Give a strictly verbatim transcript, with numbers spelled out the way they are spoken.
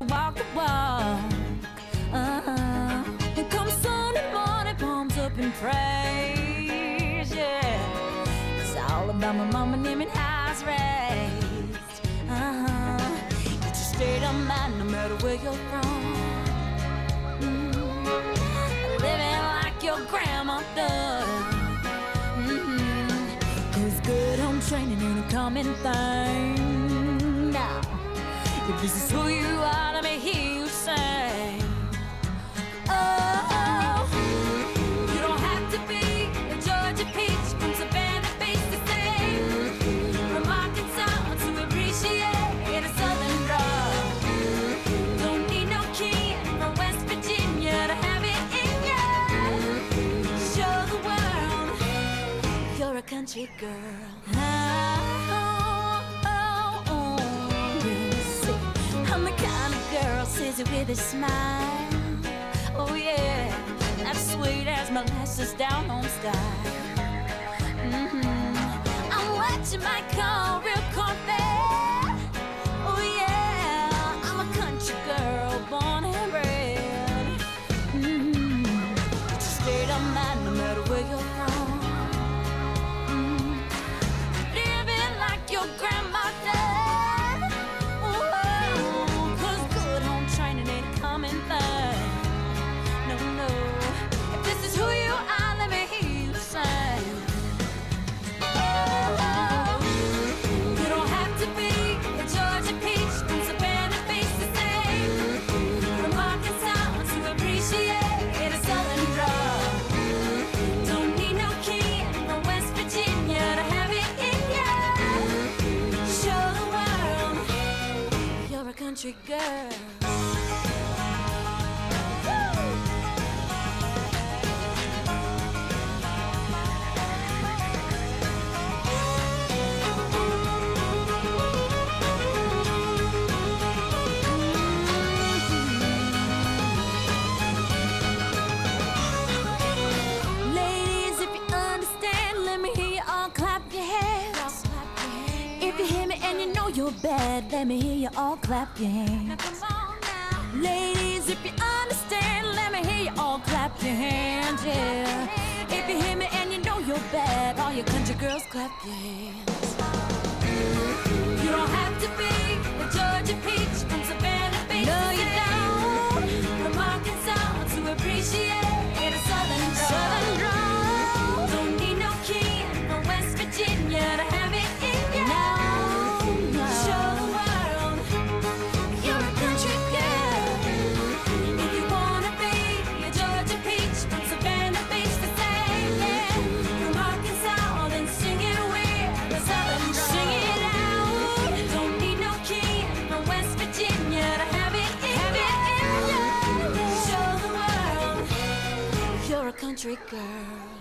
walk the walk. Uh-huh. Here comes Sunday morning, palms up in praise, yeah. It's all about my mama naming house raised. Uh-huh. It's a state of mind no matter where you're from. Mm-hmm. Living like your grandma does. Mm-hmm. Cause good home training ain't a common thing. Now, if this is who you are, let me hear you say, oh, you don't have to be a Georgia peach from Savannah Beach to sing, from Arkansas to appreciate a Southern draw. Don't need no king from West Virginia to have it in ya. Show the world you're a country girl. Says it with a smile. Oh yeah, that's sweet as molasses down home style. Mm-hmm. I'm what you might call real cornfed. Oh yeah, I'm a country girl, born and bred. Mm-hmm. It's a state of mind no matter where you're from. Mm-hmm. Living like your grandma does. Country girl. Ladies, if you understand, let me hear you all clap your hands. If you hear me and you know you're bad, let me hear you all clap your hands. Now come on now. Ladies, if you understand, let me hear you all clap your hands, yeah. If you hear me and you know you're bad, all you country girls clap your hands. You don't have to be a Georgia peach from Savannah Beach. No, you don't. From Arkansas to appreciate a Southern draw. Southern draw. Don't need no king from West Virginia to have it in ya. No. Show the world you're a country girl. If you wanna be a Georgia peach from Savannah Beach to sing, yeah. From Arkansas, then sing it with a Southern draw. Sing it out. Don't need no king from West Virginia to have it in ya. Show the world you're a country girl.